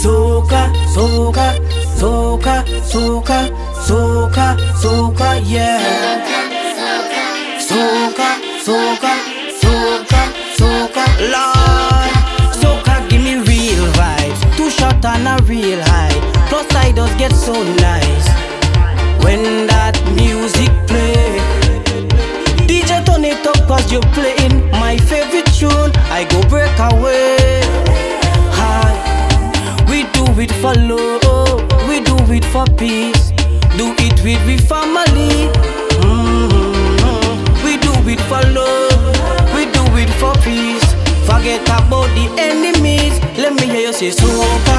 Soca, soca, soca, soca, soca, soca, yeah. Soca, soca, soca, soca, Lord. Soca give me real vibes, too short and a real high. Plus I just get so nice when that music play. DJ turn it up cause you're playing my favorite tune. I go break away. Hi. We do it for love, we do it for peace. Do it with we family. We do it for love, we do it for peace. Forget about the enemies. Let me hear you say soca.